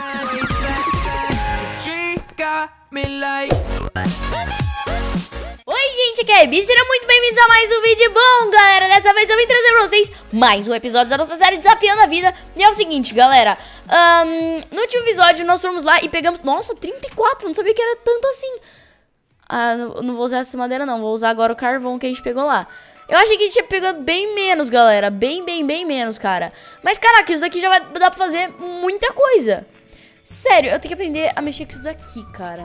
Oi gente, aqui é a Ebi, sejam muito bem-vindos a mais um vídeo. Bom, galera, dessa vez eu vim trazer pra vocês mais um episódio da nossa série Desafiando a Vida. E é o seguinte, galera, no último episódio nós fomos lá e pegamos, nossa, 34, não sabia que era tanto assim. Não vou usar essa madeira não, vou usar agora o carvão que a gente pegou lá. Eu achei que a gente ia pegar bem menos, galera, bem menos, cara. Mas caraca, isso daqui já vai dar pra fazer muita coisa. Sério, eu tenho que aprender a mexer com isso daqui, cara.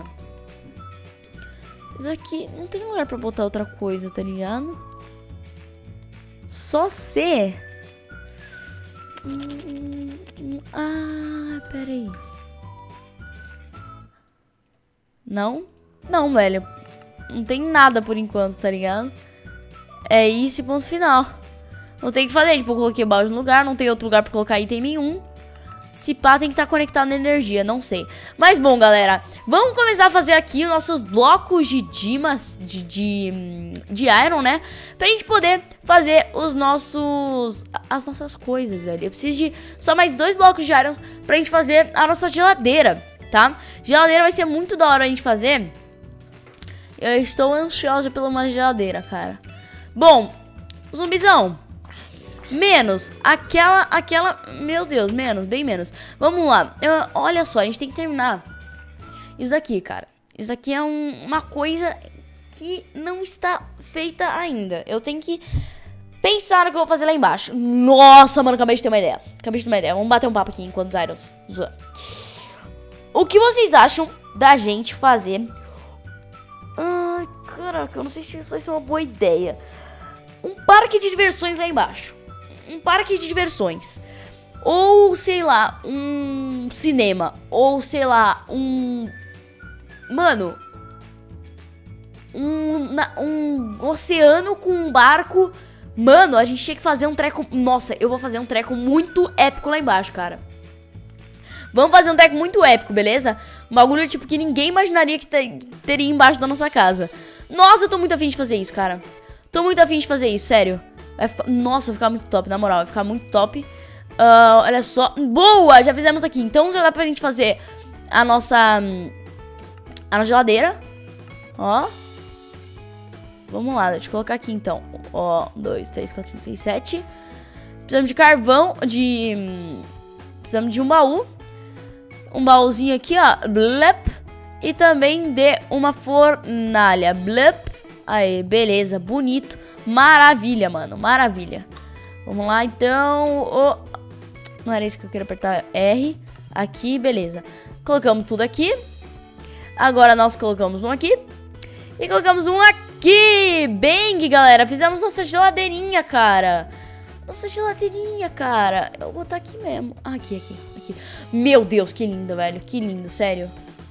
Isso aqui não tem lugar pra botar outra coisa, tá ligado? Só ser. Pera aí. Não? Não, velho. Não tem nada por enquanto, tá ligado? É isso e ponto final. Não tem o que fazer, tipo, eu coloquei o balde no lugar, não tem outro lugar pra colocar item nenhum. Se pá, tem que estar conectado na energia, não sei. Mas bom, galera, vamos começar a fazer aqui os nossos blocos de dimas, de iron, né? Pra gente poder fazer as nossas coisas, velho. Eu preciso de só mais 2 blocos de iron pra gente fazer a nossa geladeira, tá? Geladeira vai ser muito da hora a gente fazer. Eu estou ansiosa pela uma geladeira, cara. Bom, zumbizão. Menos, aquela, meu Deus, menos, bem menos. Vamos lá, olha só, a gente tem que terminar isso aqui, cara. Isso aqui é uma coisa que não está feita ainda. Eu tenho que pensar no que eu vou fazer lá embaixo. Nossa, mano, acabei de ter uma ideia. Vamos bater um papo aqui enquanto os irons zoam. O que vocês acham da gente fazer... Ai, caraca, eu não sei se isso vai ser uma boa ideia. Um parque de diversões lá embaixo. Um parque de diversões. Ou, sei lá, um cinema. Ou, sei lá, mano, um oceano com um barco. Mano, a gente tinha que fazer um treco. Nossa, eu vou fazer um treco muito épico lá embaixo, cara. Vamos fazer um treco muito épico, beleza? Um bagulho tipo que ninguém imaginaria que teria embaixo da nossa casa. Nossa, eu tô muito afim de fazer isso, cara. Tô muito afim de fazer isso, sério. Vai ficar... Nossa, vai ficar muito top, na moral. Vai ficar muito top. Olha só. Boa! Já fizemos aqui. Então já dá pra gente fazer a nossa geladeira. Ó. Vamos lá, deixa eu colocar aqui então. Ó, 1, 2, 3, 4, 5, 6, 7. Precisamos de carvão, precisamos de um baú. Um baúzinho aqui, ó. Blep. E também de uma fornalha. Blep. Aí, beleza, bonito. Maravilha, mano, maravilha. Vamos lá, então. Não era isso que eu queria apertar. R. Aqui, beleza. Colocamos tudo aqui. Agora nós colocamos um aqui. E colocamos um aqui. Bang, galera. Fizemos nossa geladeirinha, cara. Eu vou botar aqui mesmo. Aqui. Meu Deus, que lindo, velho. Que lindo, sério.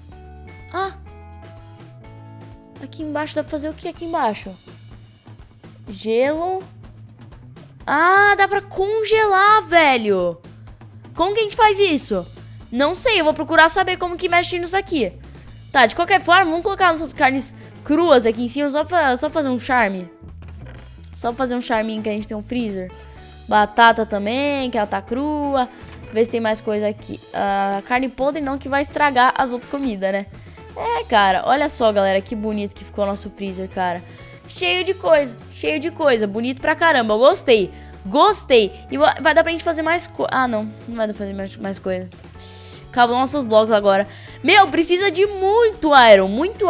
Aqui embaixo dá pra fazer o que aqui embaixo? Gelo. Dá pra congelar, velho. Como que a gente faz isso? Não sei, eu vou procurar saber como que mexe nisso aqui. Tá, de qualquer forma, vamos colocar nossas carnes cruas aqui em cima. Só fazer um charme. Só fazer um charminho que a gente tem um freezer. Batata também, que ela tá crua. Ver se tem mais coisa aqui. Carne podre não, que vai estragar as outras comidas, né? Cara, olha só, galera, que bonito que ficou o nosso freezer, cara. Cheio de coisa, bonito pra caramba, eu gostei. E vai dar pra gente fazer mais coisa. Não vai dar pra fazer mais coisa. Acabam nossos blocos agora. Meu, precisa de muito iron, muito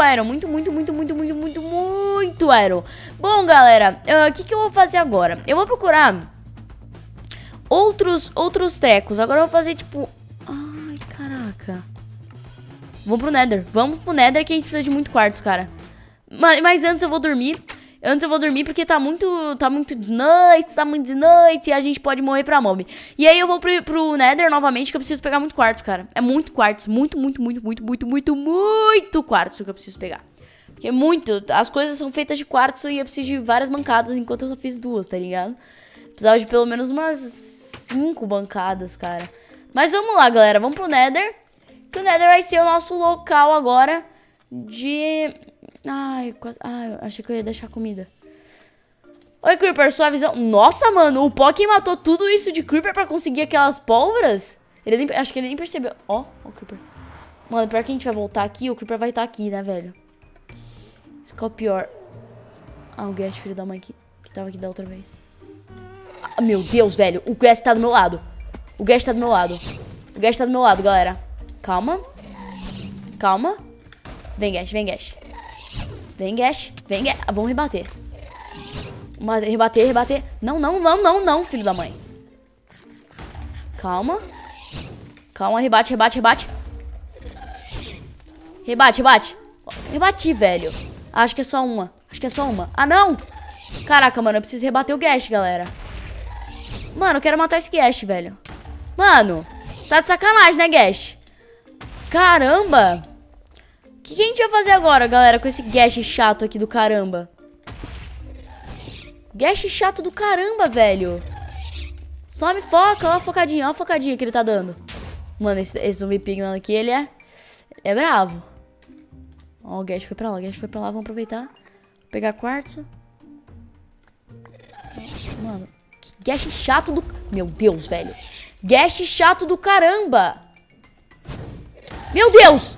iron. Bom, galera, o que eu vou fazer agora? Eu vou procurar outros trecos. Agora eu vou fazer, tipo... Ai, caraca. Vamos pro Nether que a gente precisa de muito quartzo, cara. Mas antes eu vou dormir. Porque tá muito de noite e a gente pode morrer pra mob. E aí eu vou pro Nether novamente, que eu preciso pegar muito quartzo, cara. É muito quartzo, muito quartzo que eu preciso pegar. Porque as coisas são feitas de quartzo e eu preciso de várias bancadas, enquanto eu só fiz 2, tá ligado? Precisava de pelo menos umas 5 bancadas, cara. Mas vamos lá, galera, vamos pro Nether. Que o Nether vai ser o nosso local agora de... eu achei que eu ia deixar comida. Oi, Creeper, sua visão... Nossa, mano, o Pokémon matou tudo isso de Creeper pra conseguir aquelas pólvoras? Acho que ele nem percebeu. Ó, o Creeper. Mano, pior que a gente vai voltar aqui, o Creeper vai estar aqui, né, velho? Isso que é o pior. Ah, o Ghast, filho da mãe, que tava aqui da outra vez. Ah, meu Deus, velho. O Ghast tá do meu lado. O Ghast tá do meu lado. O Ghast tá do meu lado, galera. Calma. Calma. Vem, Ghast, vem, Ghast. Vem, Ghast. Vem, Ghast. Ah, vamos rebater. Rebater, rebater. Não, não, não, não, não, filho da mãe. Calma. Calma, rebate, rebate, rebate. Rebate, rebate. Rebati, velho. Acho que é só uma. Acho que é só uma. Ah, não! Caraca, mano, eu preciso rebater o Ghast, galera. Mano, eu quero matar esse Ghast, velho. Mano, tá de sacanagem, né, Ghast? Caramba! O que a gente vai fazer agora, galera, com esse Ghast chato aqui do caramba? Ghast chato do caramba, velho. Só me foca, ó a focadinha que ele tá dando. Mano, esse zumbi pigman aqui, ele é bravo. Ó, o Ghast foi pra lá, o Ghast foi pra lá. Vamos aproveitar. Pegar quartzo. Mano, que Ghast chato do... Meu Deus, velho. Ghast chato do caramba. Meu Deus!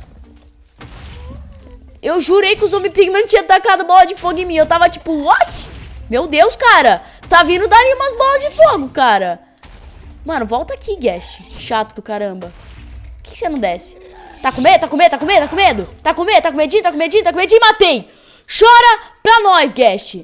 Eu jurei que o zumbi pigman tinha tacado bola de fogo em mim. Eu tava tipo, what? Meu Deus, cara. Tá vindo dali umas bolas de fogo, cara. Mano, volta aqui, Ghast. Chato do caramba. Por que você não desce? Tá com medo? Tá com medo? Tá com medo? Tá com medo? Tá com medo? Tá com medinho? Tá com medinho? Tá com medinho? Matei! Chora pra nós, Ghast.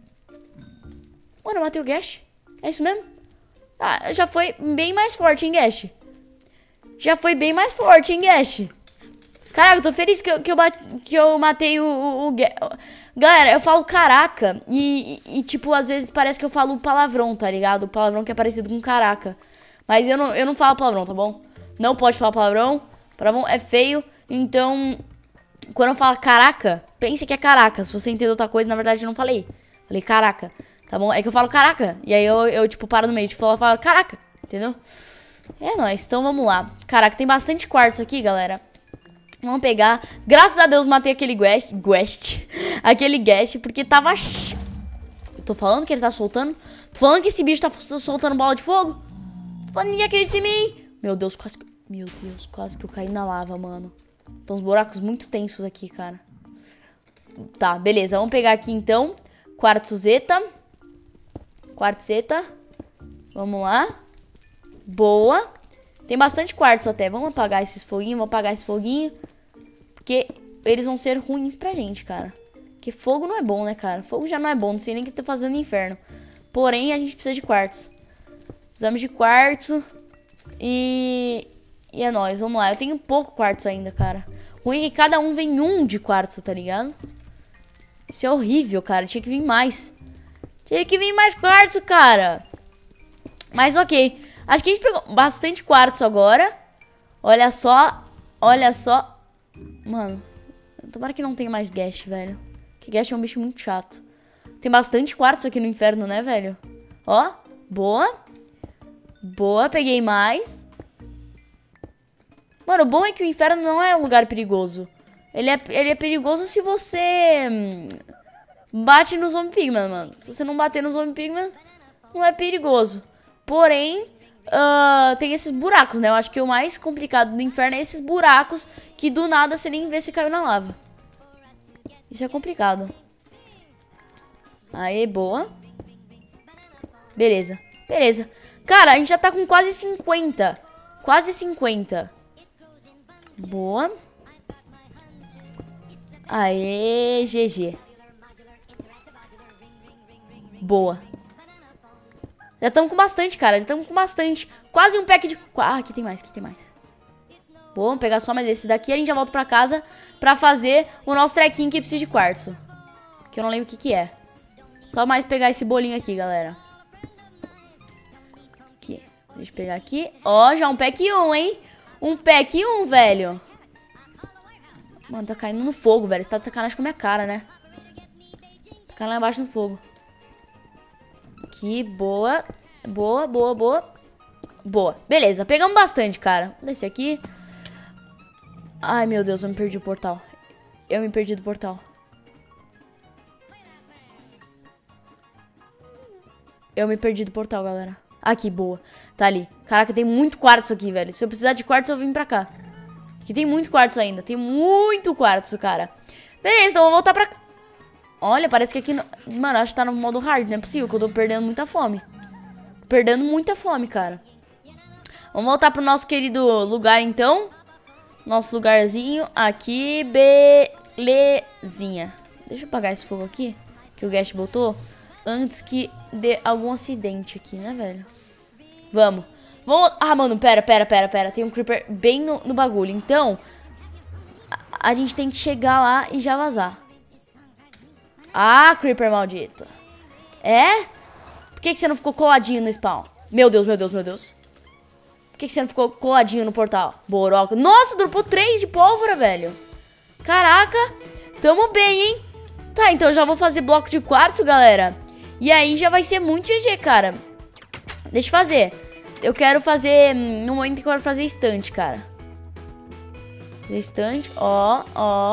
Mano, eu matei o Ghast. É isso mesmo? Ah, já foi bem mais forte, hein, Ghast? Já foi bem mais forte, hein, Ghast? Caraca, eu tô feliz que eu matei o Ghast. Galera, eu falo caraca e, tipo, às vezes parece que eu falo palavrão, tá ligado? O palavrão que é parecido com caraca. Mas eu não falo palavrão, tá bom? Não pode falar palavrão. Palavrão é feio. Então, quando eu falo caraca, pense que é caraca. Se você entender outra coisa, na verdade eu não falei. Falei caraca, tá bom? É que eu falo caraca. E aí eu tipo, paro no meio. Tipo, eu falo caraca, entendeu? É nóis. Então vamos lá. Caraca, tem bastante quartzo aqui, galera. Vamos pegar. Graças a Deus matei aquele Ghast. Aquele Ghast, porque tava... Eu tô falando que ele tá soltando. Tô falando que esse bicho tá soltando bola de fogo. Tô falando que ninguém acredita em mim. Meu Deus, quase que... Meu Deus, quase que eu caí na lava, mano. Tem uns buracos muito tensos aqui, cara. Tá, beleza. Vamos pegar aqui, então. Quartzeta. Quartzeta. Vamos lá. Boa. Tem bastante quartzo até. Vamos apagar esses foguinhos. Vamos apagar esse foguinho. Porque eles vão ser ruins pra gente, cara. Porque fogo não é bom, né, cara? Fogo já não é bom. Não sei nem o que tá fazendo no inferno. Porém, a gente precisa de quartzo. Precisamos de quartzo. E é nóis. Vamos lá. Eu tenho pouco quartzo ainda, cara. Ruim é que cada um vem um de quartzo, tá ligado? Isso é horrível, cara. Tinha que vir mais. Tinha que vir mais quartzo, cara. Mas ok. Acho que a gente pegou bastante quartzo agora. Olha só. Olha só. Mano. Tomara que não tenha mais Ghast, velho. Porque Ghast é um bicho muito chato. Tem bastante quartzo aqui no inferno, né, velho? Ó. Boa. Boa. Peguei mais. Mano, o bom é que o inferno não é um lugar perigoso. Ele é perigoso se você bate no zombie pigman, mano. Se você não bater no zombie pigman, não é perigoso. Porém, tem esses buracos, né? Eu acho que o mais complicado do inferno é esses buracos que do nada você nem vê se caiu na lava. Isso é complicado. Aê, boa. Beleza, beleza. Cara, a gente já tá com quase 50. Quase 50. Boa. Aê, GG. Boa. Já estamos com bastante, cara. Já estamos com bastante. Quase um pack de... Ah, aqui tem mais, aqui tem mais. Boa, vamos pegar só mais esses daqui. A gente já volta pra casa pra fazer o nosso trequinho que precisa de quartzo. Que eu não lembro o que que é. Só mais pegar esse bolinho aqui, galera. Aqui. Deixa eu pegar aqui. Ó, já um pack 1, hein? Um pack 1, velho. Mano, tá caindo no fogo, velho. Você tá de sacanagem com a minha cara, né? Tá caindo lá embaixo no fogo. Aqui, boa. Boa, boa, boa. Boa. Beleza, pegamos bastante, cara. Vou descer aqui. Ai, meu Deus, eu me perdi o portal. Eu me perdi do portal. Eu me perdi do portal, galera. Aqui, boa. Tá ali. Caraca, tem muito quartzo aqui, velho. Se eu precisar de quartzo, eu vim pra cá. Aqui tem muito quartzo ainda. Tem muito quartzo, cara. Beleza, então eu vou voltar pra... Olha, parece que aqui... Mano, acho que tá no modo hard. Não é possível, que eu tô perdendo muita fome. Perdendo muita fome, cara. Vamos voltar pro nosso querido lugar, então. Nosso lugarzinho. Aqui, belezinha. Deixa eu apagar esse fogo aqui, que o Guest botou, antes que dê algum acidente aqui, né, velho? Vamos. Ah, mano, pera. Tem um creeper bem no bagulho. Então, a gente tem que chegar lá e já vazar. Ah, creeper maldito. É? Por que você não ficou coladinho no spawn? Meu Deus. Por que você não ficou coladinho no portal? Boroca. Nossa, dropou 3 de pólvora, velho. Caraca. Tamo bem, hein? Tá, então eu já vou fazer bloco de quartzo, galera. E aí já vai ser muito GG, cara. Deixa eu fazer. Eu quero fazer... No momento que eu quero fazer estante, cara. Estante. Ó.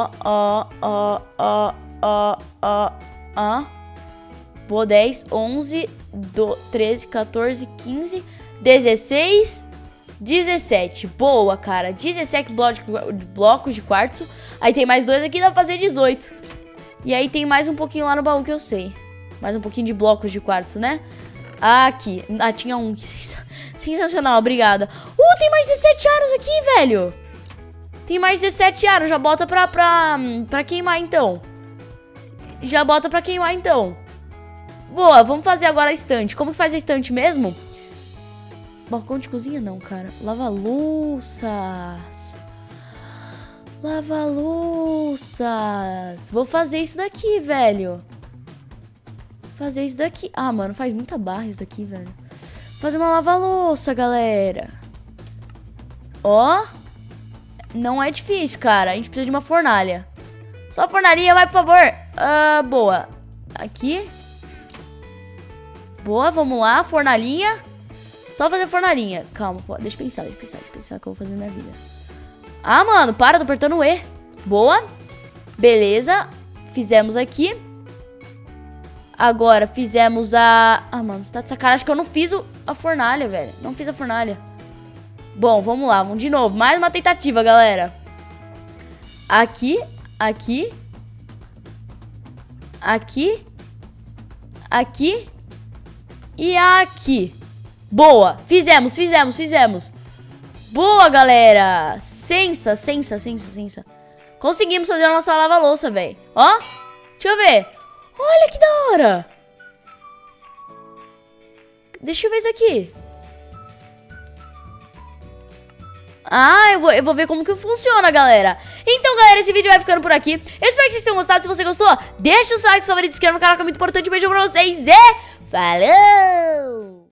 Boa, 10, 11, 13, 14, 15, 16, 17. Boa, cara. 17 blocos de quartzo. Aí tem mais 2 aqui, dá pra fazer 18. E aí tem mais um pouquinho lá no baú que eu sei. Mais um pouquinho de blocos de quartzo, né? Aqui. Ah, tinha um. Sensacional, obrigada. Tem mais 17 aros aqui, velho. Tem mais 17 aros. Já bota pra queimar, então. Já bota pra queimar, então. Boa, vamos fazer agora a estante. Como que faz a estante mesmo? Balcão de cozinha não, cara. Lava-louças. Lava-louças. Vou fazer isso daqui, velho. Fazer isso daqui. Ah, mano, faz muita barra isso daqui, velho. Fazer uma lava-louça, galera. Ó. Não é difícil, cara. A gente precisa de uma fornalha. Só a fornalhinha, vai, por favor. Boa. Aqui. Boa, vamos lá. Fornalhinha. Só fazer fornalhinha. Calma, pô. Deixa eu pensar o que eu vou fazer na minha vida. Ah, mano, para, tô apertando o E. Boa. Beleza. Fizemos aqui. Agora fizemos a... Ah, mano, você tá de sacanagem que eu não fiz a fornalha, velho. Não fiz a fornalha. Bom, vamos lá. Vamos de novo. Mais uma tentativa, galera. Aqui. Aqui. Aqui. Aqui. E aqui. Boa. Fizemos. Boa, galera. Sensa. Conseguimos fazer a nossa lava-louça, velho. Ó. Deixa eu ver. Olha que da hora. Deixa eu ver isso aqui. Ah, eu vou ver como que funciona, galera. Então, galera, esse vídeo vai ficando por aqui. Eu espero que vocês tenham gostado. Se você gostou, deixa o seu like, seu favorito, se inscreva no canal, que é muito importante. Um beijo pra vocês e falou!